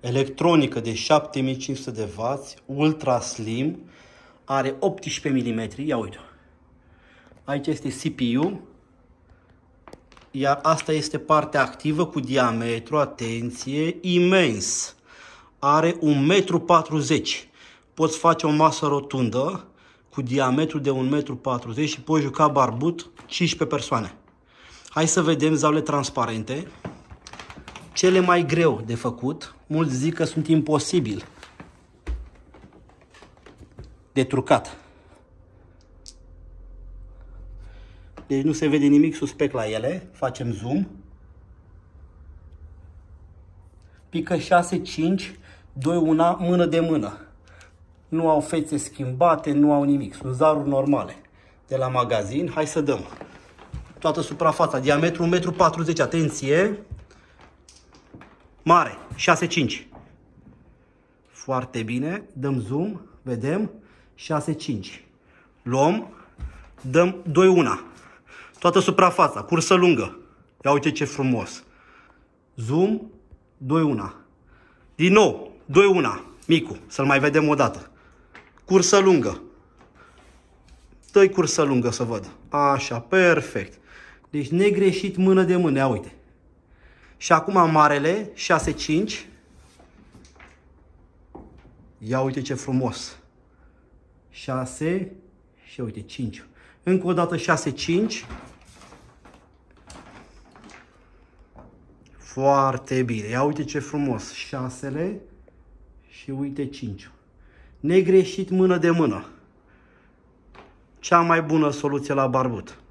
electronică de 7500 de W, ultra slim, are 18 mm, ia uite. Aici este CPU, iar asta este partea activă cu diametru, atenție, imens. Are 1,40 m. Poți face o masă rotundă cu diametru de 1,40 m și poți juca barbut 15 persoane. Hai să vedem zaule transparente. Cele mai greu de făcut, mulți zic că sunt imposibil de trucat. Deci nu se vede nimic suspect la ele. Facem zoom. Pică 6-5, 2-1, mână de mână. Nu au fețe schimbate, nu au nimic. Sunt zaruri normale de la magazin. Hai să dăm. Toată suprafața, diametru 1,40 m, atenție. Mare, 6-5. Foarte bine. Dăm zoom, vedem. 6-5. Luăm, dăm 2-1. Toată suprafața, cursă lungă. Ia uite ce frumos. Zoom, 2-1. Din nou, 2-1. Micu, să-l mai vedem o dată. Cursă lungă. Dă-i cursă lungă să văd. Așa, perfect. Deci negreșit mână de mână, ia uite. Și acum marele, 6-5. Ia uite ce frumos. 6 și uite 5. Încă o dată 6-5. Foarte bine. Ia uite ce frumos. 6 și uite 5. Negreșit mână de mână. Cea mai bună soluție la barbut.